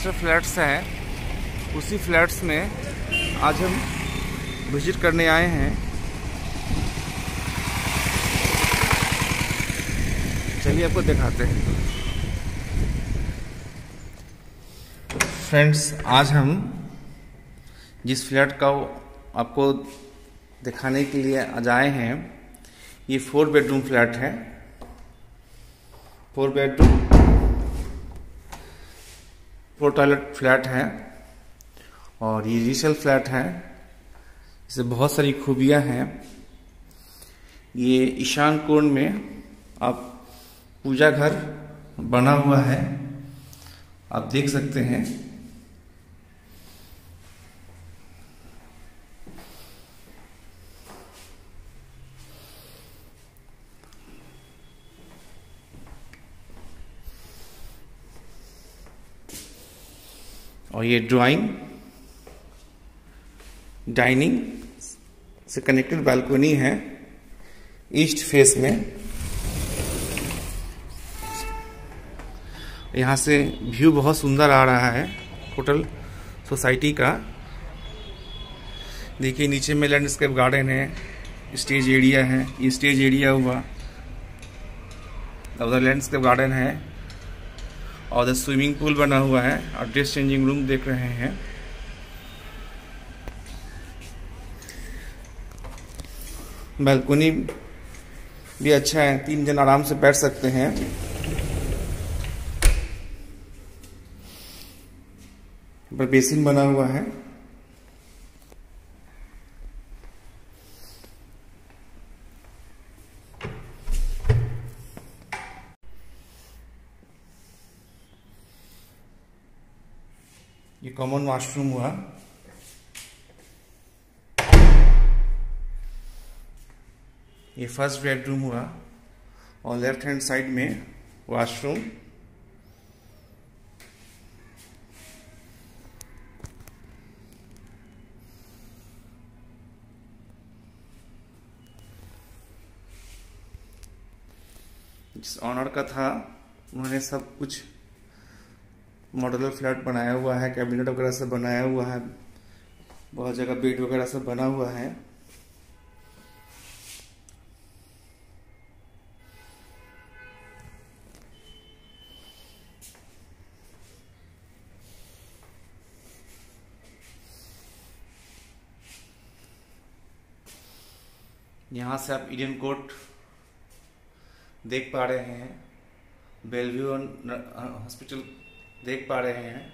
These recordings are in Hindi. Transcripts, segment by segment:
मास्टर फ्लैट्स हैं, उसी फ्लैट्स में आज हम विजिट करने आए हैं। चलिए आपको दिखाते हैं। फ्रेंड्स, आज हम जिस फ्लैट का आपको दिखाने के लिए आज आए हैं, ये 4 बेडरूम फ्लैट है। 4 बेडरूम 4 टॉयलेट फ्लैट है और ये रीसेल फ्लैट है। इससे बहुत सारी खूबियां हैं। ये ईशान कोण में आप पूजा घर बना हुआ है, आप देख सकते हैं। और ये ड्राइंग डाइनिंग से कनेक्टेड बालकनी है ईस्ट फेस में। यहाँ से व्यू बहुत सुंदर आ रहा है होटल सोसाइटी का। देखिए नीचे में लैंडस्केप गार्डन है, स्टेज एरिया है, ये स्टेज एरिया हुआ, उधर लैंडस्केप गार्डन है और उधर स्विमिंग पूल बना हुआ है और ड्रेस चेंजिंग रूम देख रहे हैं। बालकनी भी अच्छा है, 3 जन आराम से बैठ सकते हैं। पर बेसिन बना हुआ है। ये कॉमन वॉशरूम हुआ। ये फर्स्ट बेडरूम हुआ और लेफ्ट हैंड साइड में वॉशरूम। जिस ऑनर का था उन्होंने सब कुछ मॉड्यूलर फ्लैट बनाया हुआ है, कैबिनेट वगैरह सब बनाया हुआ है, बहुत जगह बेड वगैरह सब बना हुआ है। यहाँ से आप ईडन कोर्ट देख पा रहे हैं, बेलव्यू हॉस्पिटल देख पा रहे हैं।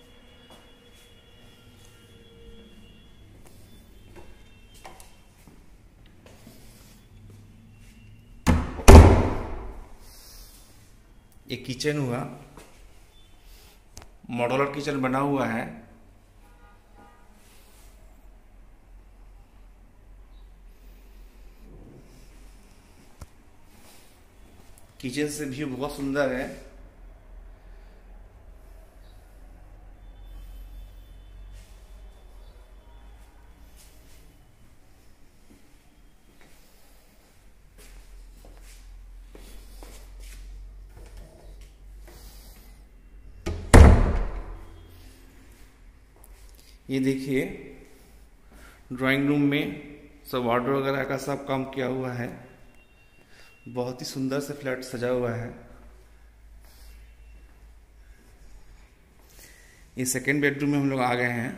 ये किचन हुआ, मॉड्यूलर किचन बना हुआ है। किचन से व्यू बहुत सुंदर है। ये देखिए ड्राइंग रूम में सब वार्डरोब वगैरह का सब काम किया हुआ है। बहुत ही सुंदर से फ्लैट सजा हुआ है। ये सेकेंड बेडरूम में हम लोग आ गए हैं।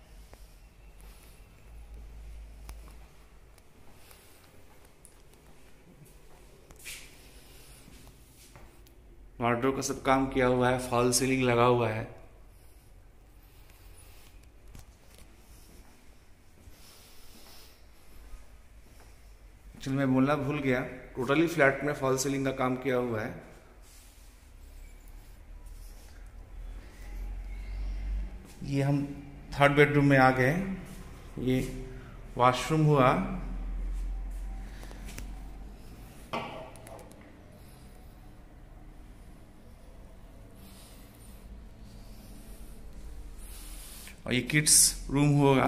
वार्डरोब का सब काम किया हुआ है, फॉल सीलिंग लगा हुआ है। एक्चुअली मैं बोलना भूल गया, टोटली फ्लैट में फॉल सीलिंग का काम किया हुआ है। ये हम थर्ड बेडरूम में आ गए। ये वॉशरूम हुआ। और ये किड्स रूम होगा।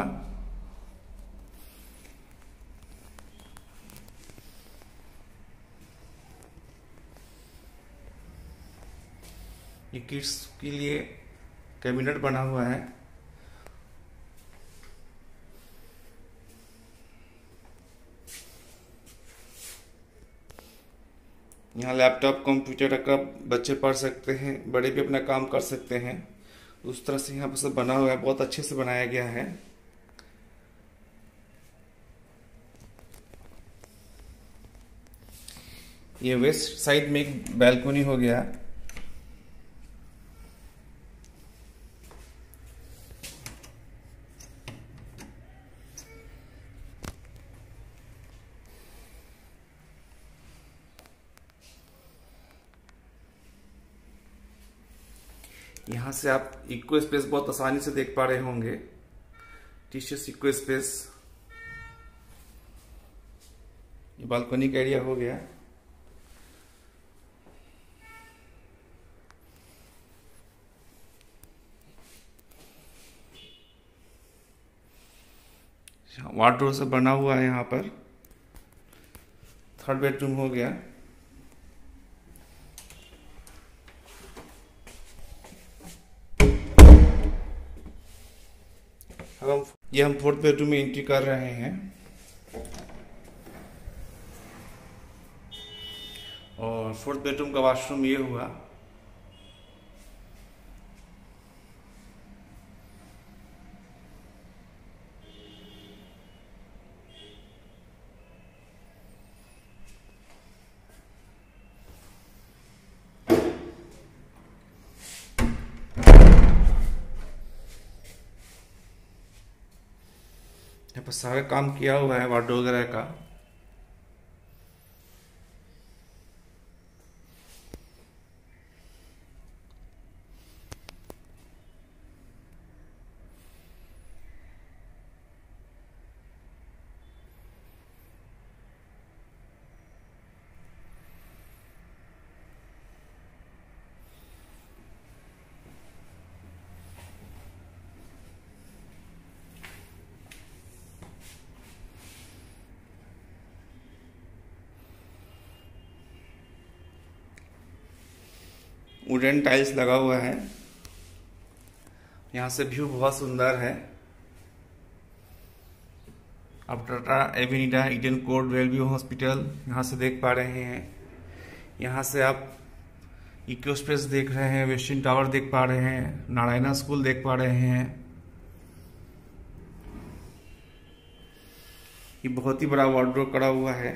ये किड्स के लिए कैबिनेट बना हुआ है। यहाँ लैपटॉप कंप्यूटर का बच्चे पढ़ सकते हैं, बड़े भी अपना काम कर सकते हैं। उस तरह से यहाँ पर सब बना हुआ है, बहुत अच्छे से बनाया गया है। ये वेस्ट साइड में एक बैल्कनी हो गया। यहाँ से आप इको स्पेस बहुत आसानी से देख पा रहे होंगे। टीचर्स इको स्पेस, ये बालकनी का एरिया हो गया। वार्डरोब से बना हुआ है। यहाँ पर 3rd बेडरूम हो गया। अब हम 4th बेडरूम में एंट्री कर रहे हैं और 4th बेडरूम का वॉशरूम ये हुआ। यहाँ पर सारा काम किया हुआ है वार्डरोब वगैरह का। वुडन टाइल्स लगा हुआ है। यहाँ से व्यू बहुत सुंदर है। आप Tata Avenida, Eden Court, Wellview hospital यहाँ से देख पा रहे हैं। यहाँ से आप इको स्पेस देख रहे हैं, वेस्टर्न टावर देख पा रहे हैं, नारायणा स्कूल देख पा रहे हैं। ये बहुत ही बड़ा वार्डरोब करा हुआ है।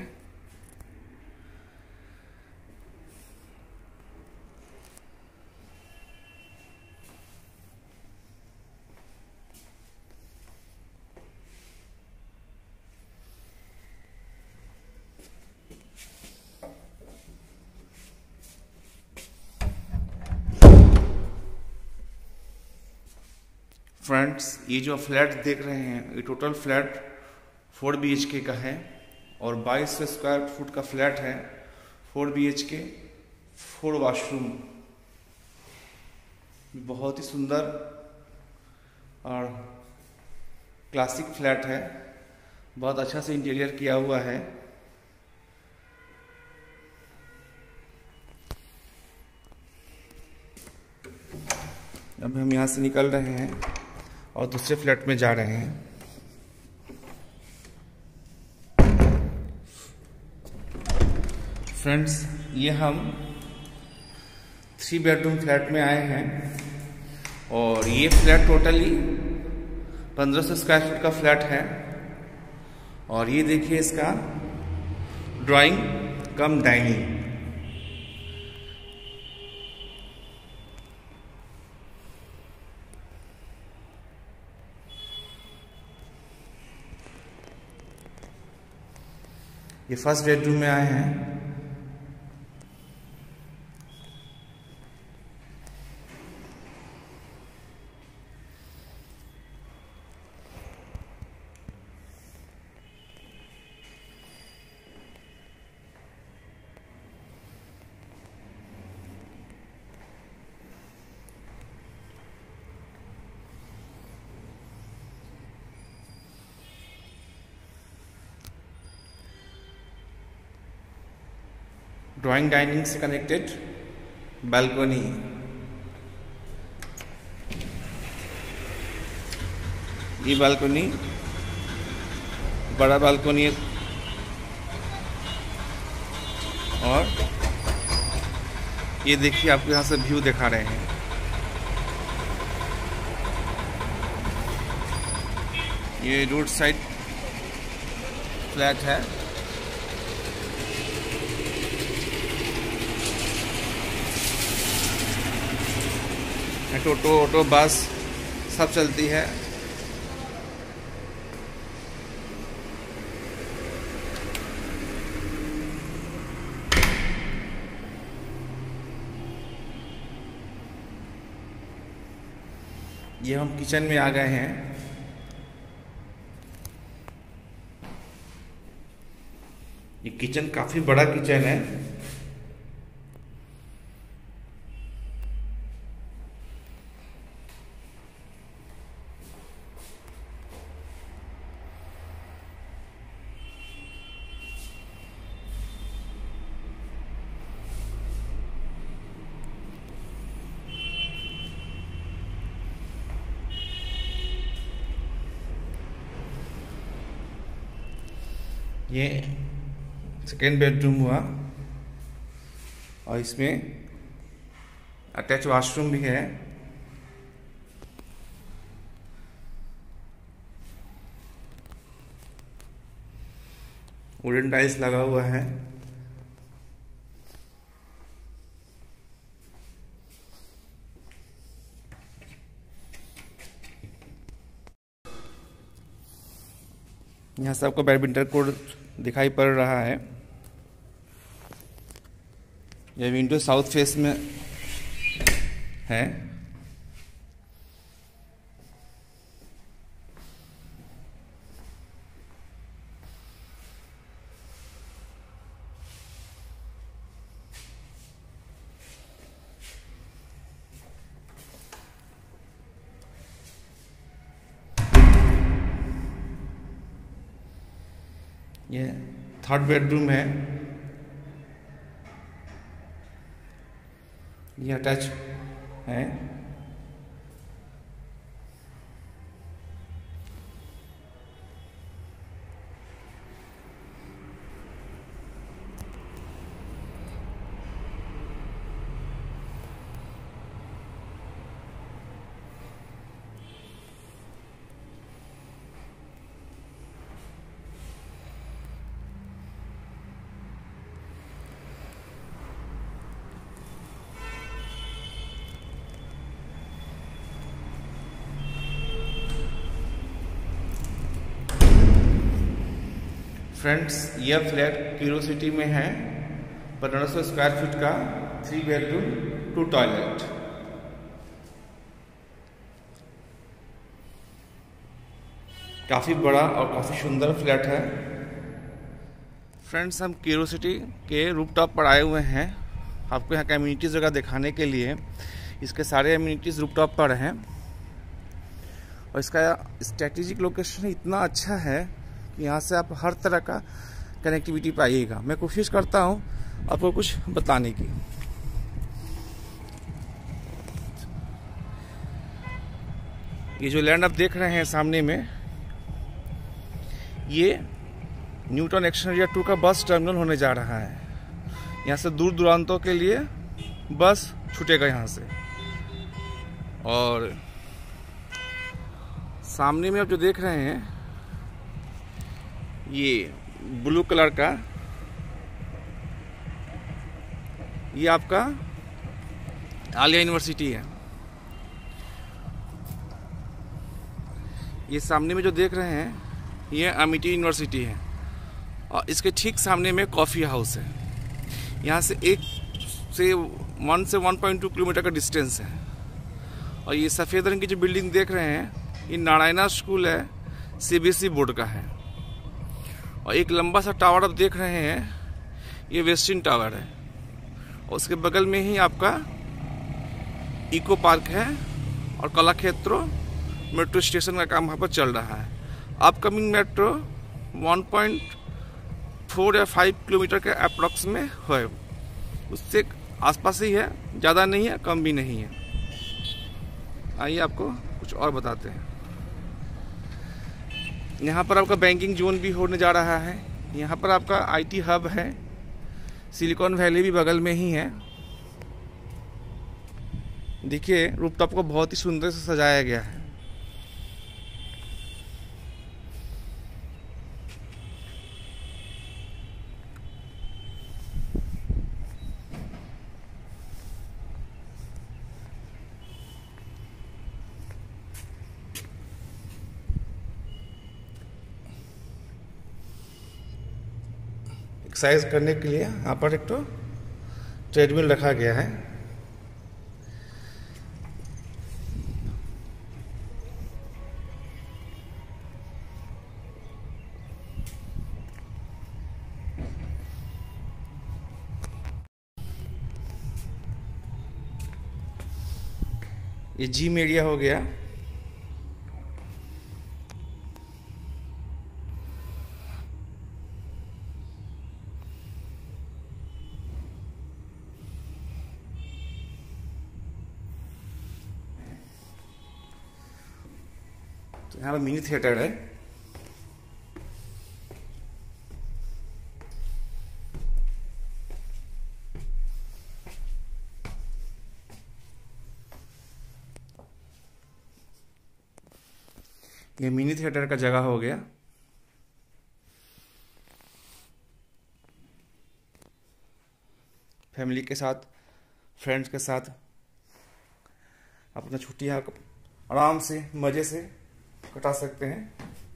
फ्रेंड्स, ये जो फ्लैट देख रहे हैं, ये टोटल फ्लैट 4 BHK का है और 22 स्क्वायर फुट का फ्लैट है। 4 BHK, 4 वॉशरूम। बहुत ही सुंदर और क्लासिक फ्लैट है। बहुत अच्छा से इंटीरियर किया हुआ है। अब हम यहाँ से निकल रहे हैं और दूसरे फ्लैट में जा रहे हैं। फ्रेंड्स, ये हम 3 बेडरूम फ्लैट में आए हैं और ये फ्लैट टोटली 1500 स्क्वायर फीट का फ्लैट है। और ये देखिए इसका ड्राइंग कम डाइनिंग। ये 1st बेडरूम में आए हैं। ड्राइंग डाइनिंग से कनेक्टेड बालकनी। ये बालकनी बड़ा बालकनी है और ये देखिए आपको यहाँ से व्यू दिखा रहे हैं। ये रोड साइड फ्लैट है। टोटो ऑटो बस सब चलती है। ये हम किचन में आ गए हैं। ये किचन काफी बड़ा किचन है। ये सेकेंड बेडरूम हुआ और इसमें अटैच वॉशरूम भी है। वुडन टाइल्स लगा हुआ है। यहाँ से आपको बैडमिंटन कोर्ट दिखाई पड़ रहा है। यह विंडो साउथ फेस में है। ये थर्ड बेडरूम है। ये अटैच है। फ्रेंड्स, यह फ्लैट क्यूरोसिटी में है। 1500 स्क्वायर फीट का 3 बेडरूम 2 टॉयलेट। काफ़ी बड़ा और काफ़ी सुंदर फ्लैट है। फ्रेंड्स, हम क्यूरोसिटी के रूफटॉप पर आए हुए हैं आपको यहाँ का एमिनिटीज़ जगह दिखाने के लिए। इसके सारे एमिनिटीज़ रूफटॉप पर हैं और इसका स्ट्रेटेजिक लोकेशन इतना अच्छा है कि यहाँ से आप हर तरह का कनेक्टिविटी पाइएगा। मैं कोशिश करता हूँ आपको कुछ बताने की। ये जो लैंड आप देख रहे हैं सामने में, ये न्यूटन एक्शन 2 का बस टर्मिनल होने जा रहा है। यहाँ से दूर दूरांतों के लिए बस छूटेगा यहाँ से। और सामने में आप जो देख रहे हैं, ये ब्लू कलर का, ये आपका आलिया यूनिवर्सिटी है। ये सामने में जो देख रहे हैं, ये अमिटी यूनिवर्सिटी है और इसके ठीक सामने में कॉफ़ी हाउस है। यहाँ से 1 से 1.2 किलोमीटर का डिस्टेंस है। और ये सफ़ेद रंग की जो बिल्डिंग देख रहे हैं, ये नारायणा स्कूल है, सीबीएसई बोर्ड का है। और एक लंबा सा टावर आप देख रहे हैं, ये वेस्टिन टावर है। और उसके बगल में ही आपका इको पार्क है और कलाक्षेत्र मेट्रो स्टेशन का काम वहाँ पर चल रहा है। अपकमिंग मेट्रो 1.4 या 5 किलोमीटर के अप्रॉक्स में है, उससे आसपास ही है, ज़्यादा नहीं है, कम भी नहीं है। आइए आपको कुछ और बताते हैं। यहाँ पर आपका बैंकिंग जोन भी होने जा रहा है। यहाँ पर आपका आईटी हब है। सिलिकॉन वैली भी बगल में ही है। देखिए रूफटॉप को बहुत ही सुंदर से सजाया गया है। एक्सरसाइज करने के लिए यहाँ पर एक तो ट्रेडमिल रखा गया है। ये जिम एरिया हो गया। तो यहाँ पर मिनी थिएटर है। ये मिनी थिएटर का जगह हो गया। फैमिली के साथ, फ्रेंड्स के साथ अपना छुट्टियां आराम से मजे से कटा सकते हैं।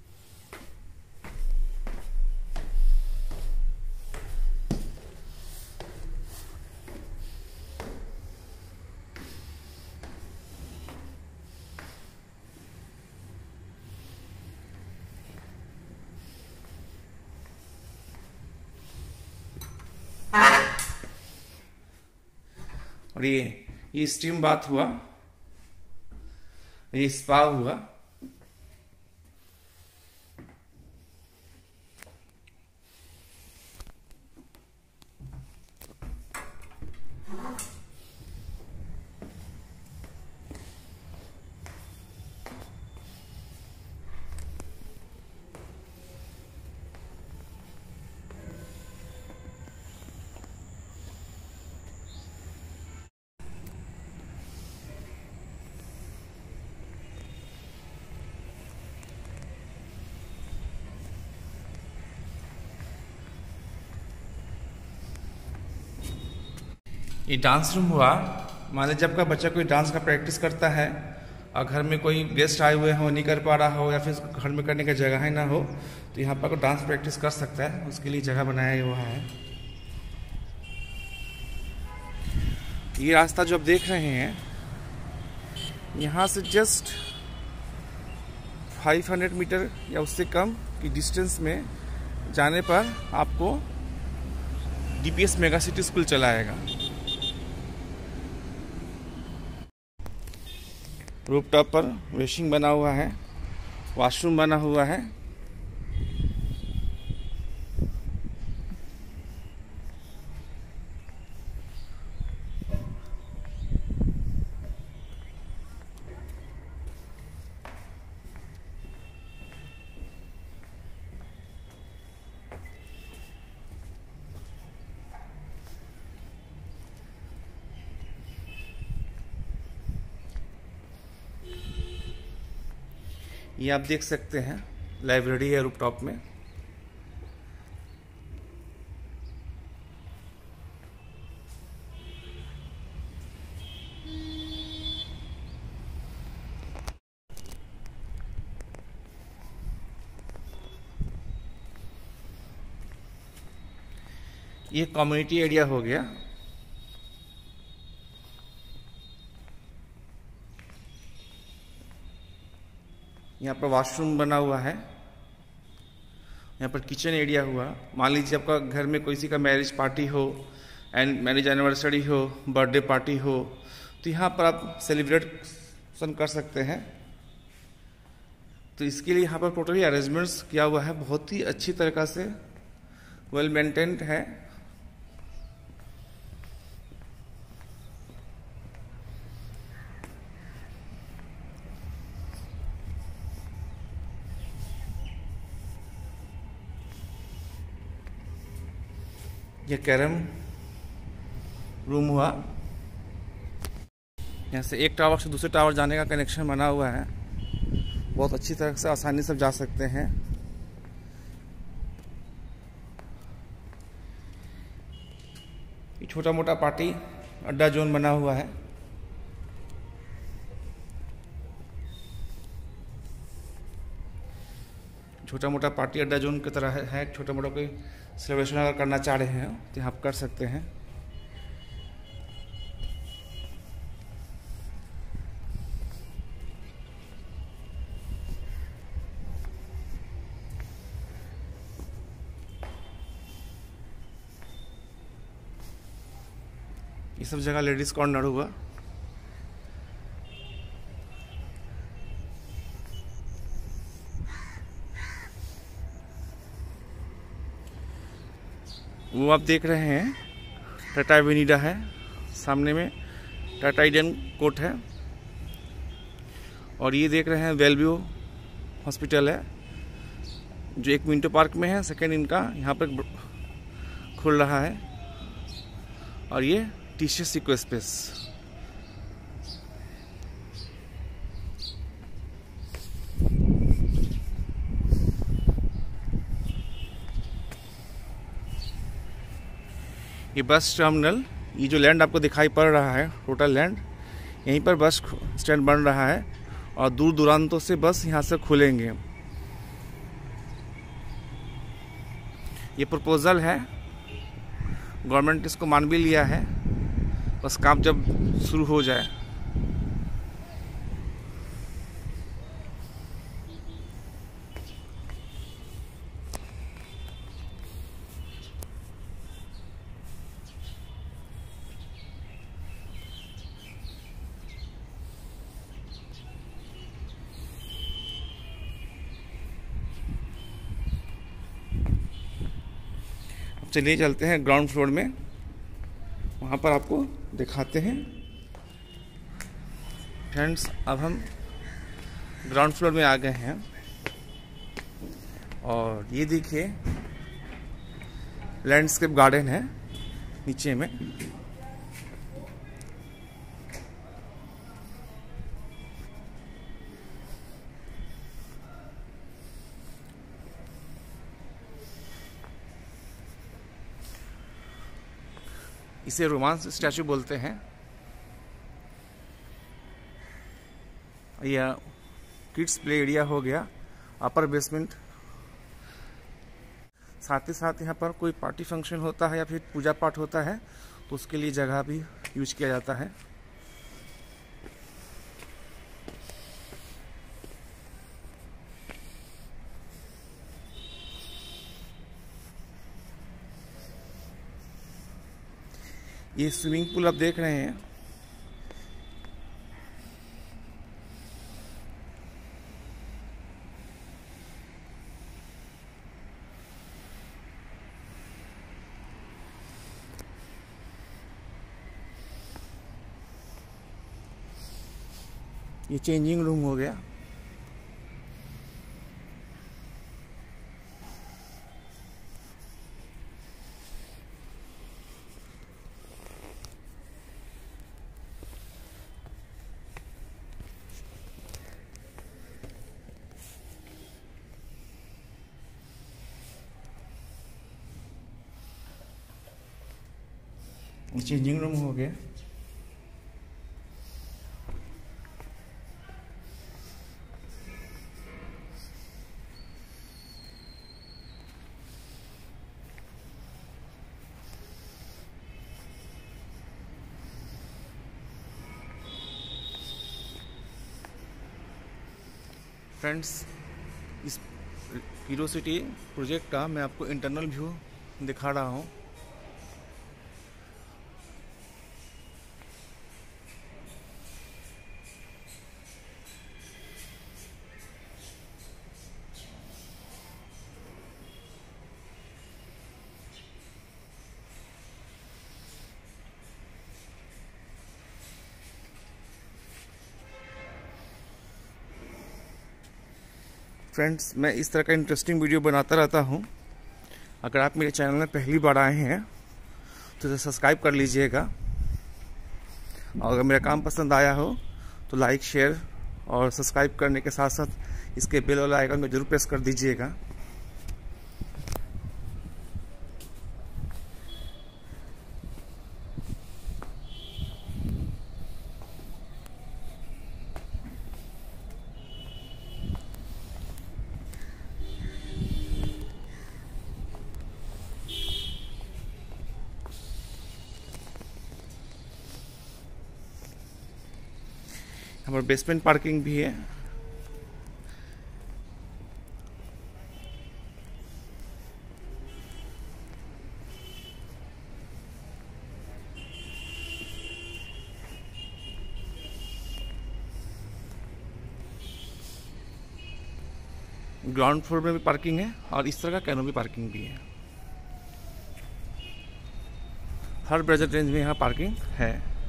और ये स्टीम बाथ हुआ, ये स्पा हुआ। ये डांस रूम हुआ। मान लीजिए जब का बच्चा कोई डांस का प्रैक्टिस करता है और घर में कोई गेस्ट आए हुए हो, नहीं कर पा रहा हो, या फिर घर में करने का जगह ही ना हो, तो यहाँ पर कोई डांस प्रैक्टिस कर सकता है। उसके लिए जगह बनाया हुआ है। ये रास्ता जो आप देख रहे हैं, यहाँ से जस्ट 500 मीटर या उससे कम की डिस्टेंस में जाने पर आपको डीपीएस मेगा सिटी स्कूल चला आएगा। रूफटॉप पर वेशिंग बना हुआ है, वॉशरूम बना हुआ है। ये आप देख सकते हैं लाइब्रेरी है रूफटॉप में। ये कम्युनिटी एरिया हो गया। यहाँ पर वॉशरूम बना हुआ है। यहाँ पर किचन एरिया हुआ। मान लीजिए आपका घर में किसी का मैरिज पार्टी हो, एंड मैरिज एनिवर्सरी हो, बर्थडे पार्टी हो, तो यहाँ पर आप सेलिब्रेशन कर सकते हैं। तो इसके लिए यहाँ पर टोटली अरेंजमेंट्स किया हुआ है, बहुत ही अच्छी तरीक़ा से वेल मेंटेन्ड है। यह कैरम रूम हुआ। यहाँ से एक टावर से दूसरे टावर जाने का कनेक्शन बना हुआ है। बहुत अच्छी तरह से आसानी से जा सकते हैं। ये छोटा मोटा पार्टी अड्डा जोन बना हुआ है। छोटा मोटा पार्टी अड्डा जोन की तरह है। छोटा मोटा कोई सेलिब्रेशन अगर करना चाह रहे हैं तो यहाँ आप कर सकते हैं। ये सब जगह लेडीज कॉर्नर हुआ। वो आप देख रहे हैं टाटा वेनिडा है, सामने में टाटा ईडन कोर्ट है। और ये देख रहे हैं वेलव्यू हॉस्पिटल है जो एक मिंटो पार्क में है। सेकेंड इनका यहाँ पर खुल रहा है। और ये टीसीएस इको स्पेस। ये बस टर्मिनल, ये जो लैंड आपको दिखाई पड़ रहा है टोटल लैंड, यहीं पर बस स्टैंड बन रहा है। और दूर दूरांतों से बस यहाँ से खुलेंगे। ये प्रपोजल है, गवर्नमेंट इसको मान भी लिया है, बस काम जब शुरू हो जाए। चलिए चलते हैं ग्राउंड फ्लोर में, वहाँ पर आपको दिखाते हैं। फ्रेंड्स, अब हम ग्राउंड फ्लोर में आ गए हैं। और ये देखिए लैंडस्केप गार्डन है नीचे में। इसे रोमांस स्टैचू बोलते हैं। यह किड्स प्ले एरिया हो गया, अपर बेसमेंट। साथ ही साथ यहाँ पर कोई पार्टी फंक्शन होता है या फिर पूजा पाठ होता है तो उसके लिए जगह भी यूज किया जाता है। ये स्विमिंग पूल आप देख रहे हैं, ये चेंजिंग रूम हो गया। चेंजिंग रूम हो गया। फ्रेंड्स, इस क्यूरोसिटी प्रोजेक्ट का मैं आपको इंटरनल व्यू दिखा रहा हूँ। फ्रेंड्स, मैं इस तरह का इंटरेस्टिंग वीडियो बनाता रहता हूँ। अगर आप मेरे चैनल में पहली बार आए हैं तो इसे सब्सक्राइब कर लीजिएगा। और अगर मेरा काम पसंद आया हो तो लाइक, शेयर और सब्सक्राइब करने के साथ साथ इसके बेल वाला आइकन में जरूर प्रेस कर दीजिएगा। हमारे बेसमेंट पार्किंग भी है। ग्राउंड फ्लोर में भी पार्किंग है और इस तरह का कैनोपी पार्किंग भी है। हर बजट रेंज में यहाँ पार्किंग है।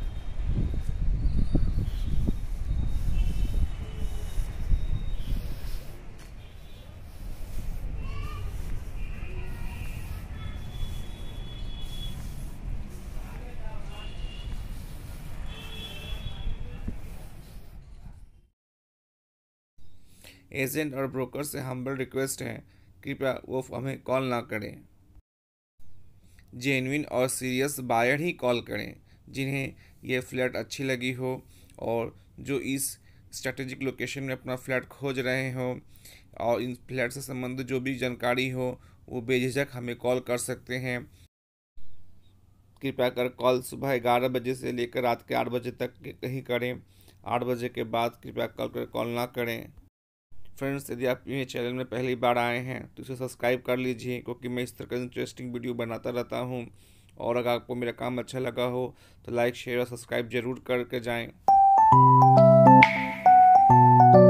एजेंट और ब्रोकर से हम्बल रिक्वेस्ट है, कृपया वो हमें कॉल ना करें। जेन्युइन और सीरियस बायर ही कॉल करें जिन्हें ये फ्लैट अच्छी लगी हो और जो इस स्ट्रेटेजिक लोकेशन में अपना फ्लैट खोज रहे हो और इन फ्लैट से संबंधित जो भी जानकारी हो वो बेझिझक हमें कॉल कर सकते हैं। कृपया कर कॉल सुबह 11 बजे से लेकर रात के 8 बजे तक कहीं करें। 8 बजे के बाद कृपया कॉल ना करें। फ्रेंड्स, यदि आप मेरे चैनल में पहली बार आए हैं तो इसे सब्सक्राइब कर लीजिए, क्योंकि मैं इस तरह का इंटरेस्टिंग वीडियो बनाता रहता हूं। और अगर आपको मेरा काम अच्छा लगा हो तो लाइक, शेयर और सब्सक्राइब जरूर करके जाएं।